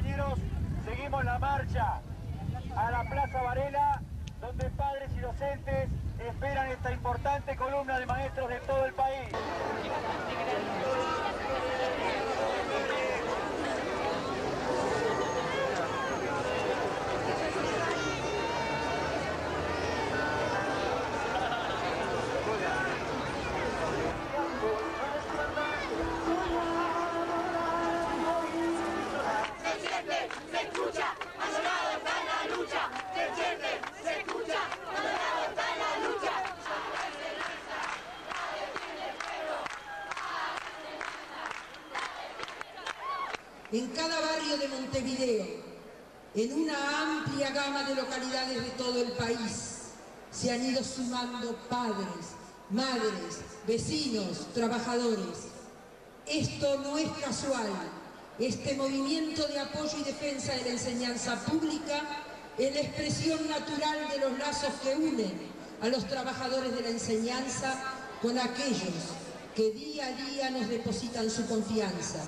compañeros, seguimos la marcha a la Plaza Varela, donde padres y docentes esperan esta importante columna de maestros de todo el país. En cada barrio de Montevideo, en una amplia gama de localidades de todo el país, se han ido sumando padres, madres, vecinos, trabajadores. Esto no es casual. Este movimiento de apoyo y defensa de la enseñanza pública es la expresión natural de los lazos que unen a los trabajadores de la enseñanza con aquellos que día a día nos depositan su confianza.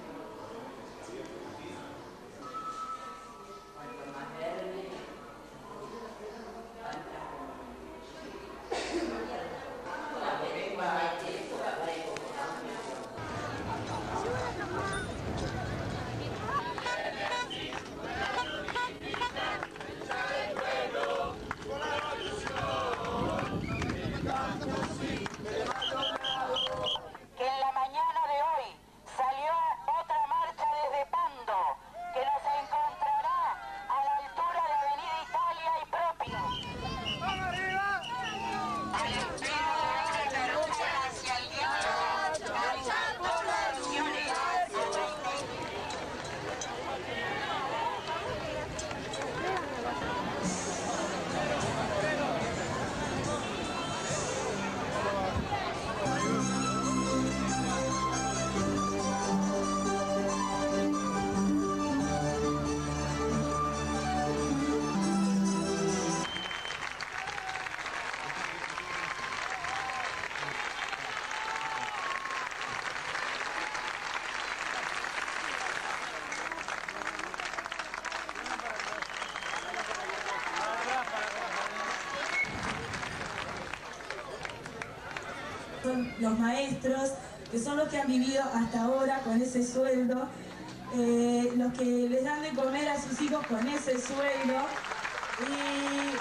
Son los maestros, que son los que han vivido hasta ahora con ese sueldo, los que les dan de comer a sus hijos con ese sueldo, y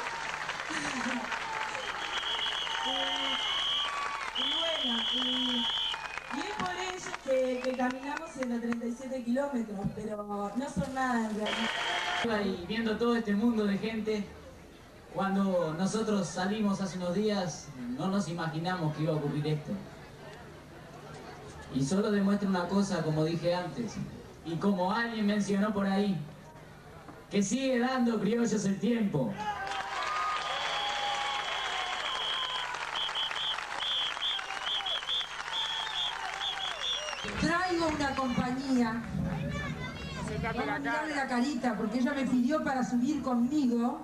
es por ellos que caminamos 137 kilómetros, pero no son nada en realidad. Y viendo todo este mundo de gente, cuando nosotros salimos hace unos días, no nos imaginamos que iba a ocurrir esto. Y solo demuestra una cosa, como dije antes, y como alguien mencionó por ahí, que sigue dando criollos el tiempo. Traigo una compañía, vamos a mirarle la carita porque ella me pidió para subir conmigo,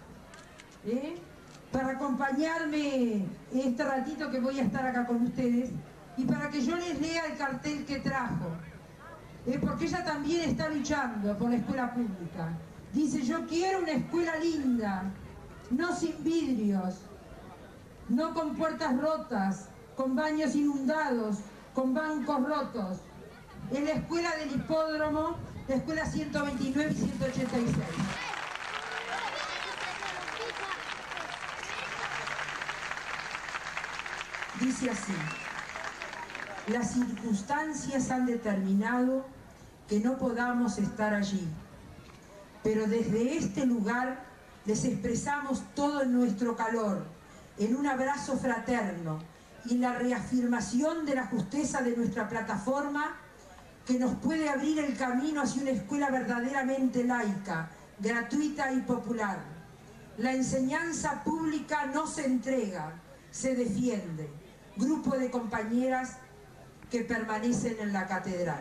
para acompañarme este ratito que voy a estar acá con ustedes y para que yo les lea el cartel que trajo, porque ella también está luchando por la escuela pública. Dice: yo quiero una escuela linda, no sin vidrios, no con puertas rotas, con baños inundados, con bancos rotos. Es la escuela del hipódromo, la escuela 129 y 186. Dice así: las circunstancias han determinado que no podamos estar allí, pero desde este lugar les expresamos todo nuestro calor, en un abrazo fraterno y la reafirmación de la justeza de nuestra plataforma que nos puede abrir el camino hacia una escuela verdaderamente laica, gratuita y popular. La enseñanza pública no se entrega, se defiende. Grupo de compañeras que permanecen en la catedral.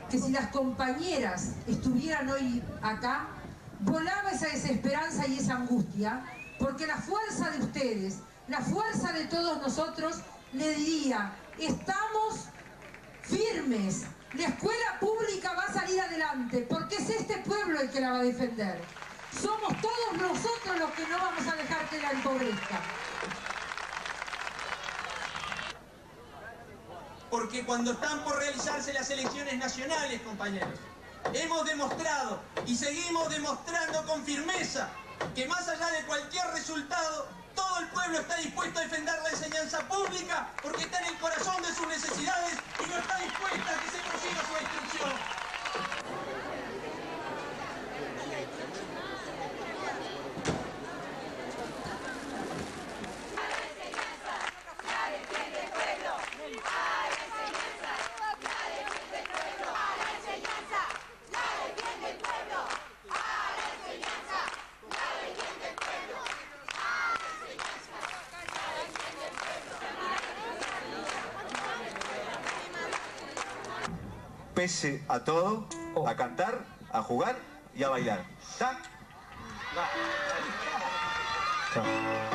que si las compañeras estuvieran hoy acá, volaba esa desesperanza y esa angustia, porque la fuerza de ustedes, la fuerza de todos nosotros, le diría, estamos firmes, la escuela pública va a salir adelante, porque es este pueblo el que la va a defender. Somos todos nosotros los que no vamos a dejar que la empobrezca. Porque cuando están por realizarse las elecciones nacionales, compañeros, hemos demostrado y seguimos demostrando con firmeza que más allá de cualquier resultado, todo el pueblo está dispuesto a defender la enseñanza pública porque está en el corazón de sus necesidades y no está dispuesta a que se prosiga su destrucción. Pese a todo, a cantar, a jugar y a bailar. ¿Está? Chao.